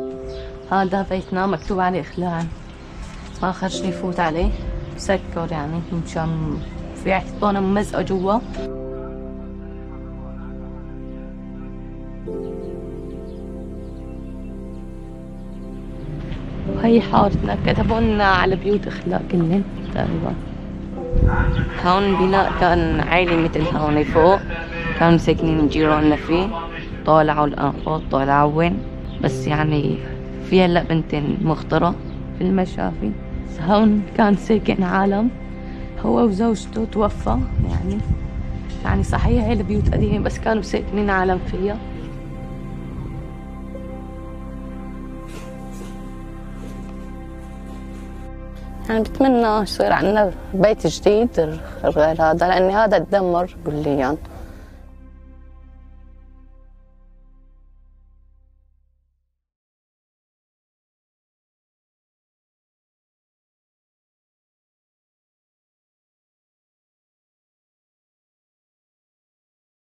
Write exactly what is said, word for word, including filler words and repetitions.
هذا بيتنا مكتوب عليه إخلان، ما خرجني يفوت عليه، سكر يعني مشان في عطانة ممزقة جوا. وهي حارتنا، كتبوا لنا على بيوت إخلاء كلن تقريبا. هون بناء كان عائلي مثل هون فوق، كانوا ساكنين جيراننا فيه، طالعوا الأنفاق طالعوا وين، بس يعني في هلا بنتين مخترة في المشافي. هون كان ساكن عالم، هو وزوجته توفى يعني يعني صحيح هي البيوت قديمة بس كانوا ساكنين عالم فيها. يعني بتمنى يصير عندنا بيت جديد غير هذا، لأن هذا تدمر كليا.